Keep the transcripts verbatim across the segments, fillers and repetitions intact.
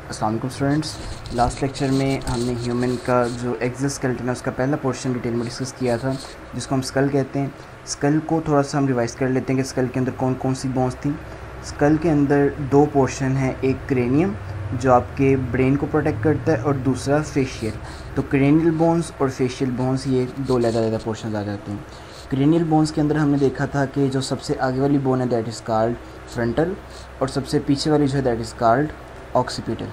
अस्सलाम वालेकुम students. Last lecture में हमने ह्यूमन का जो एक्सोस्केलेटन है उसका पहला पोर्शन डिटेल में डिस्कस किया था, जिसको हम स्कल कहते हैं। स्कल को थोड़ा सा हम रिवाइज कर लेते हैं कि स्कल के अंदर कौन कौन सी बोन्स थी। स्कल के अंदर दो पोर्शन हैं, एक क्रेनियम जो आपके ब्रेन को प्रोटेक्ट करता है और दूसरा फेशियल। तो क्रेनियल बोन्स और फेशियल बोन्स ये दो लहदा लहदा पोर्शन आ जाते हैं। क्रेनियल बोन्स के अंदर हमने देखा था कि जो सबसे आगे वाली बोन है दैट इज़ कॉल्ड फ्रंटल और सबसे पीछे वाली जो है दैट इज़ कॉल्ड ऑक्सीपिटल।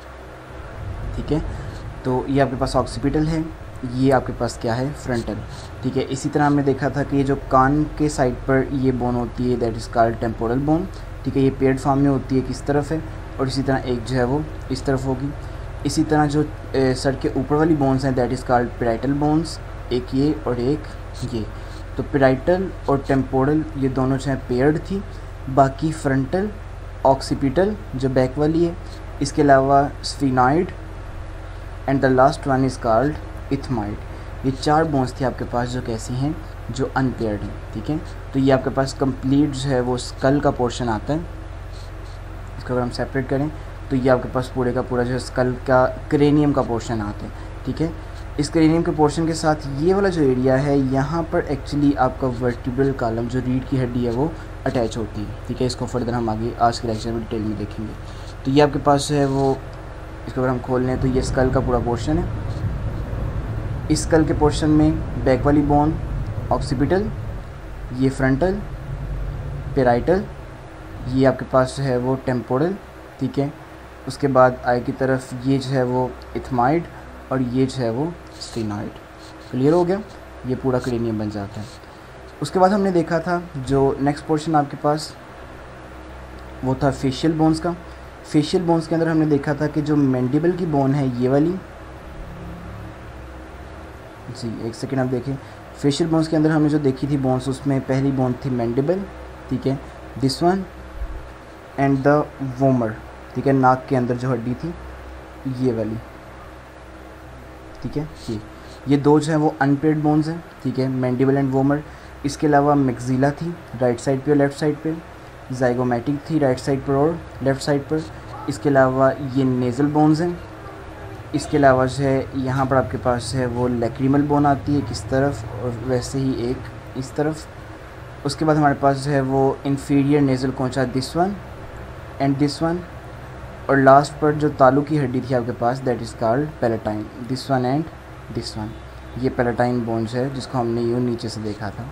ठीक है, तो ये आपके पास ऑक्सीपिटल है, ये आपके पास क्या है फ्रंटल। ठीक है, इसी तरह हमने देखा था कि ये जो कान के साइड पर ये बोन होती है that is called temporal bone. ठीक है, ये पेयर्ड फॉर्म में होती है किस तरफ है, और इसी तरह एक जो है वो इस तरफ होगी। इसी तरह जो ए, सर के ऊपर वाली बोन्स हैं that is called parietal bones, एक ये और एक ये। तो पेराइटल और टेम्पोरल ये दोनों जो है पेयर्ड थी, बाकी फ्रंटल ऑक्सीपिटल जो बैक वाली है, इसके अलावा sphenoid and the last one is called ethmoid. ये चार बोन्स थी आपके पास जो कैसी हैं, जो अनपेयर्ड हैं। ठीक है, तो ये आपके पास कंप्लीट जो है वो स्कल का पोर्शन आता है। इसको अगर हम सेपरेट करें तो ये आपके पास पूरे का पूरा जो है स्कल का क्रेनियम का पोर्शन आता है। ठीक है, इस क्रेनियम के पोर्शन के साथ ये वाला जो एरिया है यहाँ पर एक्चुअली आपका वर्टिब्रल कॉलम जो रीढ़ की हड्डी है वो अटैच होती है। ठीक है, इसको फर्दर हम आगे आज के लेक्चर में डिटेल में देखेंगे। तो ये आपके पास जो है वो, इसको अगर हम खोल लें तो ये स्कल का पूरा पोर्शन है। इस स्कल के पोर्शन में बैक वाली बोन ऑक्सीपिटल, ये फ्रंटल, पेराइटल, ये आपके पास जो है वो टेम्पोरल। ठीक है, उसके बाद आगे की तरफ ये जो है वो इथमाइड और ये जो है वो स्फीनॉइड। क्लियर हो गया, ये पूरा क्रेनियम बन जाता है। उसके बाद हमने देखा था जो नेक्स्ट पोर्शन आपके पास वो था फेशियल बोन्स का। फेशियल बोन्स के अंदर हमने देखा था कि जो मैंडिबल की बोन है ये वाली, जी एक सेकेंड आप देखें, फेशियल बोन्स के अंदर हमने जो देखी थी बोन्स, उसमें पहली बोन थी मैंडिबल। ठीक है, this one and the vomer. ठीक है, नाक के अंदर जो हड्डी थी ये वाली। ठीक है, ये ये दो जो है वो अनपेयर्ड बोन्स हैं। ठीक है, मैंडिबल एंड वोमर। इसके अलावा मैक्सिला थी राइट साइड पे और लेफ़्ट साइड पे, ज़ाइगोमैटिक थी राइट साइड पर और लेफ़्ट साइड पर। इसके अलावा ये नेज़ल बोन्स हैं। इसके अलावा जो है यहाँ पर आपके पास है वो लैक्रिमल बोन आती है किस तरफ, और वैसे ही एक इस तरफ। उसके बाद हमारे पास जो है वो inferior nasal concha this one and this one, और लास्ट पर जो तालू की हड्डी थी आपके पास that is called palatine, this one and this one. ये पैलेटाइन बोन्स है जिसको हमने यूँ नीचे से देखा था।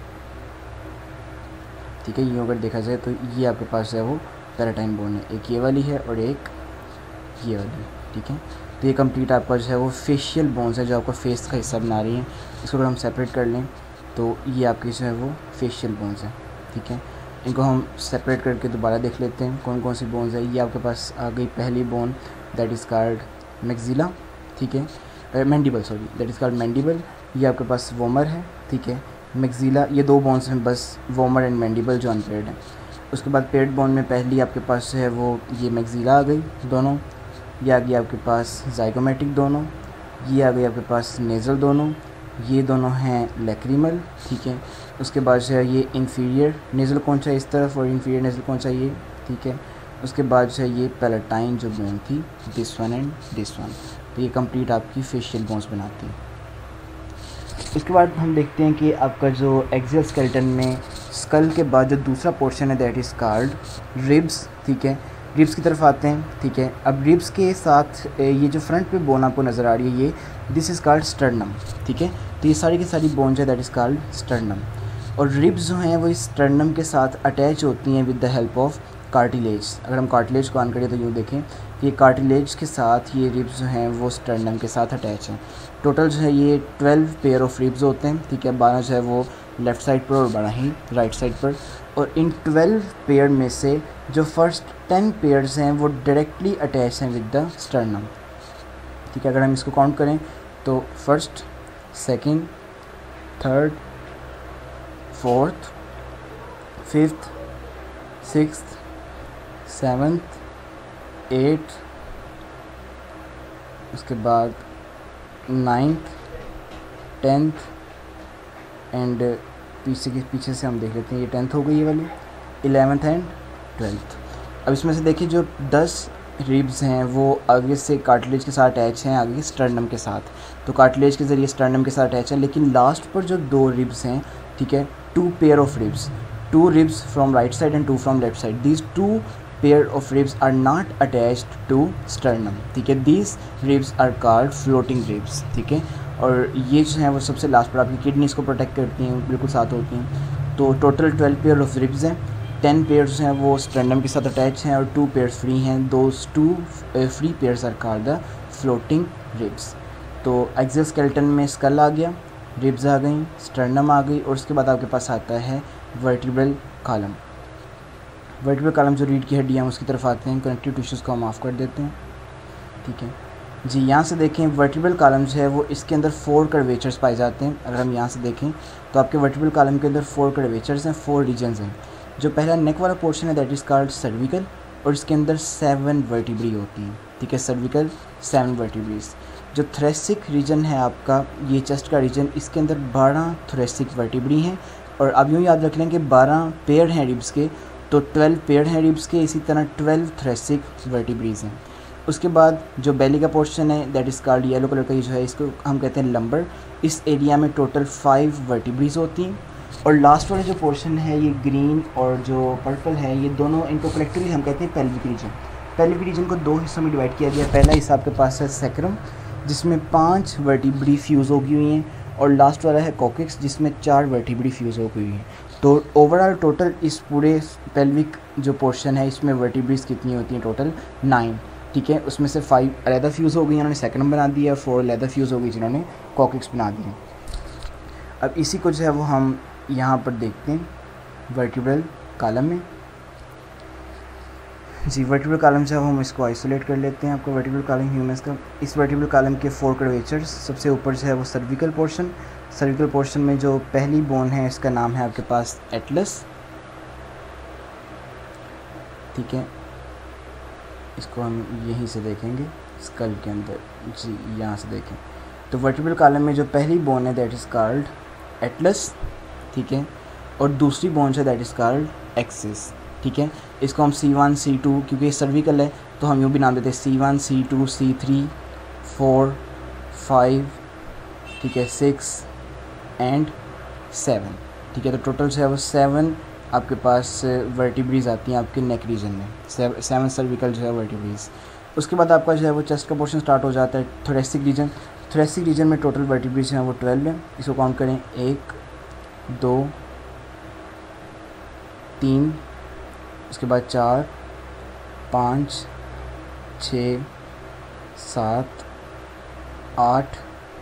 ठीक है, यूँ अगर देखा जाए तो ये आपके पास है वो पैलेटाइन बोन है, एक ये वाली है और एक ये वाली। ठीक है, तो ये कंप्लीट आपका जो है वो फेशियल बोन्स है जो आपका फेस का हिस्सा बना रही हैं। इसको अगर हम सेपरेट कर लें तो ये आपकी जो है वो फेशियल बोन्स है। ठीक है, इनको हम सेपरेट करके दोबारा देख लेते हैं कौन कौन सी बोन्स है। ये आपके पास आ गई पहली bone that is called maxilla. ठीक है, mandible sorry that is called mandible. ये आपके पास वोमर है। ठीक है, मैक्सिला, ये दो बोन्स हैं बस, वोमर एंड मैंडिबल जो अनपेयर्ड है। उसके बाद पेयर्ड बोन में पहली आपके पास जो है वो ये मैक्सिला आ गई दोनों, ये आ गई आपके पास ज़ाइगोमैटिक दोनों, ये आ गई आपके पास नेज़ल दोनों, ये दोनों हैं लैक्रिमल। ठीक है, उसके बाद जो है ये इन्फीरियर नेज़ल कोंचा इस तरफ और इन्फीरियर नेज़ल कोंचा ये। ठीक है, उसके बाद जो है ये पैलेटाइन जो बोन थी this one and this one. तो ये कंप्लीट आपकी फेशियल बोन्स बनाती है। इसके बाद हम देखते हैं कि आपका जो एक्सोस्केलेटन में स्कल के बाद जो दूसरा पोर्शन है दैट इज़ कॉल्ड रिब्स। ठीक है, रिब्स की तरफ आते हैं। ठीक है, अब रिब्स के साथ ये जो फ्रंट पे बोन आपको नज़र आ रही है ये दिस इज़ कॉल्ड स्टर्नम। ठीक है, तो ये सारी की सारी बोन्स है दैट इज़ कॉल्ड स्टर्नम, और रिब्स जो हैं वो इस स्टर्नम के साथ अटैच होती हैं with the help of cartilage. अगर हम कार्टिलेज को ऑन करें तो यूँ देखें कि कार्टिलेज के साथ ये रिब्स जो हैं वो स्टर्नम के साथ अटैच हैं। टोटल जो है ये ट्वेल्व पेयर ऑफ रिब्स होते हैं। ठीक है, बारह जो है वो लेफ़्ट साइड पर और बारह ही राइट साइड पर, और इन ट्वेल्व पेयर में से जो फर्स्ट टेन पेयर्स हैं वो डायरेक्टली अटैच हैं विद द स्टर्नम। ठीक है, अगर हम इसको काउंट करें तो first, second, third, fourth, fifth, sixth, seventh, eighth, उसके बाद नाइन्थ, टेंथ एंड पीछे के पीछे से हम देख लेते हैं, ये टेंथ हो गई ये वाली, इलेवेंथ एंड ट्वेल्थ। अब इसमें से देखिए जो दस रिब्स हैं वो आगे से कार्टिलेज के साथ अटैच हैं, आगे स्टर्नम के साथ, तो कार्टिलेज के ज़रिए स्टर्नम के साथ अटैच है। लेकिन लास्ट पर जो दो रिब्स हैं, ठीक है, two pair of ribs, two ribs from right side and two from left side, these two pair of ribs are not attached to sternum, ठीक है, these ribs are called floating ribs, ठीक है। और ये जो है वो सबसे लास्ट पर आपकी किडनीज को प्रोटेक्ट करती हैं, बिल्कुल साथ होती हैं। तो total twelve pair of ribs हैं, टेन पेयर्स हैं वो स्टर्नम के साथ अटैच हैं और टू पेयर्स फ्री हैं, those two free pairs are called the floating ribs. तो एक्सोस्केलेटन में स्कल आ गया, रिब्स आ गई, स्टर्नम आ गई, और उसके बाद आपके पास आता है वर्टिब्रल कॉलम। वर्टिब्रल कॉलम जो रीढ़ की हड्डियाँ हैं उसकी तरफ आते हैं, कनेक्टिव टिश्यूज़ को हम ऑफ कर देते हैं, ठीक है जी। यहाँ से देखें वर्टिब्रल कॉलम जो है वो इसके अंदर फोर कर्वेचर्स पाए जाते हैं। अगर हम यहाँ से देखें तो आपके वर्टिब्रल कॉलम के अंदर फोर कर्वेचर्स हैं, फोर रीजन्स हैं। जो पहला नेक वाला पोर्शन है दैट इज़ कॉल्ड सर्विकल, और इसके अंदर सेवन वर्टिब्री होती हैं, ठीक है, सर्विकल सेवन वर्टिब्रीज। जो थ्रेसिक रीजन है आपका, ये चेस्ट का रीजन, इसके अंदर बारह थ्रेसिक वर्टिब्री हैं। और अब यूँ याद रख लें कि बारह पेयर हैं रिब्स के, तो ट्वेल्व पेयर हैं रिब्स के, इसी तरह ट्वेल्व थ्रेसिक वर्टिब्रीज हैं। उसके बाद जो बेली का पोर्शन है that is called, yellow colour का ये जो है इसको हम कहते हैं लंबर, इस एरिया में टोटल फाइव वर्टिब्रीज होती हैं। और लास्ट वाला जो पोर्शन है ये ग्रीन और जो पर्पल है, ये दोनों, इनको कलेक्टिवली हम कहते हैं पेल्विक रीजन। पेल्विक रीजन को दो हिस्सों में डिवाइड किया गया। पहला हिस्सा आपके पास है सैक्रम, जिसमें पांच वर्टिब्री फ्यूज़ हो गई हुई हैं, और लास्ट वाला है कॉकिक्स, जिसमें चार वर्टिब्री फ्यूज़ हो गई हैं। तो ओवरऑल टोटल इस पूरे पेल्विक जो पोर्शन है इसमें वर्टिब्रीज कितनी होती हैं, टोटल नाइन, ठीक है। उसमें से फाइव अलहदा फ्यूज़ हो गई, इन्होंने सैक्रम बना दिया, फोर अलहदा फ्यूज़ हो गई जिन्होंने कॉकिक्स बना दिए। अब इसी को जो है वो हम यहाँ पर देखते हैं वर्टिब्रल कॉलम में जी। वर्टिब्रल कॉलम जो है हम इसको आइसोलेट कर लेते हैं। आपको वर्टिब्रल कॉलम ह्यूमन्स का, इस वर्टिब्रल कॉलम के फोर कर्वेचर्स, सबसे ऊपर जो है वो सर्विकल पोर्शन, सर्विकल पोर्शन में जो पहली बोन है इसका नाम है आपके पास एटलस, ठीक है। इसको हम यहीं से देखेंगे स्कल के अंदर जी, यहाँ से देखें तो वर्टिब्रल कॉलम में जो पहली बोन है दैट इज़ कॉल्ड एटलस, ठीक है, और दूसरी बोन है दैट इज़ कॉल्ड एक्सिस, ठीक है। इसको हम सी वन सी टू, क्योंकि ये सर्विकल है तो हम यूँ भी नाम देते हैं C one C two C three four five, ठीक है, सिक्स एंड सेवन, ठीक है। तो टोटल जो है वो सेवन आपके पास वर्टिब्रीज आती हैं आपके नेक रीजन में, सेवन सर्विकल जो है वर्टिब्रीज। उसके बाद आपका जो है वो चेस्ट का पोर्शन स्टार्ट हो जाता है, थोरेसिक रीजन। थोरेसिक रीजन में टोटल वर्टिब्रीज हैं वो ट्वेल्व हैं। इसको काउंट करें, एक दो तीन, उसके बाद चार पाँच छः सात आठ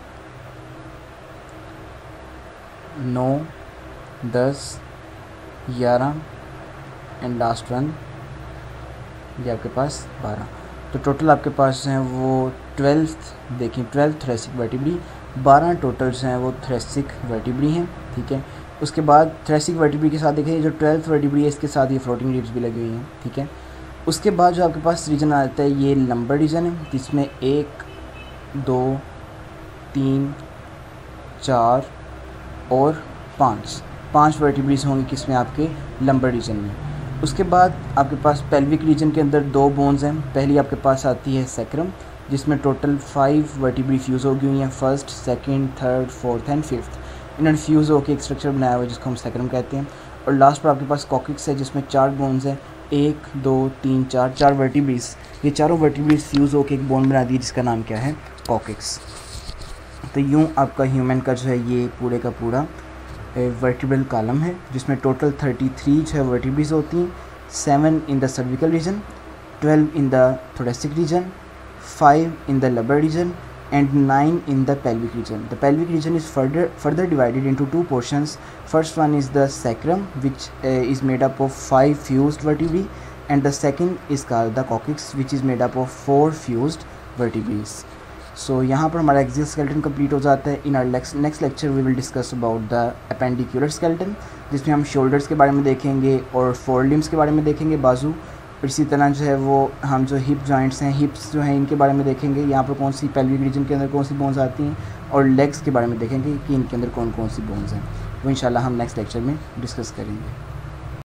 नौ दस ग्यारह एंड लास्ट वन ये आपके पास बारह। तो टोटल आपके पास हैं वो ट्वेल्व, देखिए ट्वेल्व थ्रेसिक वर्टिब्री, बारह टोटल हैं वो थ्रेसिक वर्टिब्री हैं, ठीक है। उसके बाद थ्रेसिक वर्टिब्री के साथ देखिए जो ट्वेल्थ वर्टिब्री है इसके साथ ये फ्लोटिंग रिब्स भी लगी हुई हैं, ठीक है। उसके बाद जो आपके पास रीजन आता है ये लंबर रीजन है, जिसमें एक दो तीन चार और पाँच पाँच वर्टिब्रीज होंगी किसमें, आपके लंबर रीजन में। उसके बाद आपके पास पेल्विक रीजन के अंदर दो बोन्स हैं। पहली आपके पास आती है सैक्रम, जिसमें टोटल फाइव वर्टिब्री फ्यूज़ हो गई हुई हैं, first second third fourth and fifth. इन्होंने फ्यूज़ होकर एक स्ट्रक्चर बनाया हुआ है जिसको हम सैक्रम कहते हैं। और लास्ट पर आपके पास कॉकिक्स है जिसमें चार बोन्स हैं, एक दो तीन चार, चार वर्टिब्रीज, ये चारों वर्टिब्रीज फ्यूज़ होकर एक बोन बना दी जिसका नाम क्या है, कॉकिक्स। तो यूँ आपका ह्यूमन का जो है ये पूरे का पूरा वर्टिब्रल कॉलम है, जिसमें टोटल थर्टी थ्री जो है वर्टिब्रीज होती हैं, seven in the cervical region, twelve in the thoracic region, five in the lumbar region and nine in the pelvic region. The pelvic region is further further divided into two portions. First one is the sacrum, which uh, is made up of five fused vertebrae, and the second is called the coccyx, which is made up of four fused vertebrae. So यहाँ पर हमारा axial skeleton complete हो जाता है। In our next lecture we will discuss about the appendicular skeleton, जिसमें हम shoulders के बारे में देखेंगे और फोर लिम्स के बारे में देखेंगे, बाजू। इसी तरह जो है वो हम जो हिप जॉइंट्स हैं, हिप्स जो हैं, इनके बारे में देखेंगे, यहाँ पर कौन सी पेल्विक रीजन के अंदर कौन सी बोन्स आती हैं, और लेग्स के बारे में देखेंगे कि इनके अंदर कौन कौन सी बोन्स हैं। वो इंशाल्लाह हम नेक्स्ट लेक्चर में डिस्कस करेंगे।